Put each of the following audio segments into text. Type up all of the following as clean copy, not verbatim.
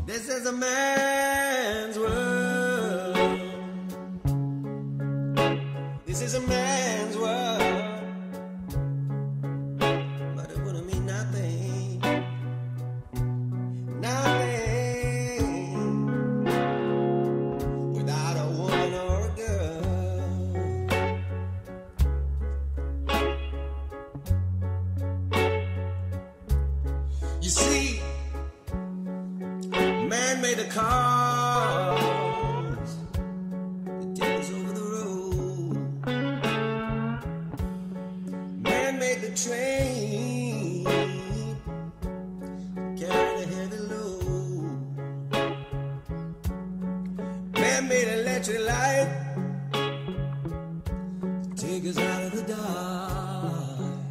This is a man's world. This is a man's world. But it wouldn't mean nothing. Nothing without a woman or a girl. You see, man made the cars that take us over the road. Man made the train carry the heavy load. Man made electric light to take us out of the dark.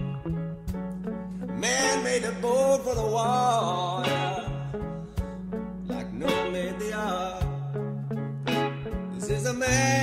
Man made a boat for the water, like Noah made the ark. This is a man.